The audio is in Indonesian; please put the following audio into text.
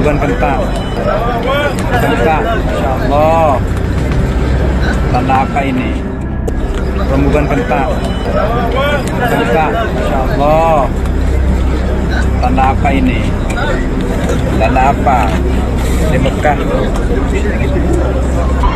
Rambukan kentang. Kentang, Masya Allah. Tanda apa ini? Rambukan kentang. Kentang, Masya Allah. Tanda apa ini? Tanda apa? Di Mekah.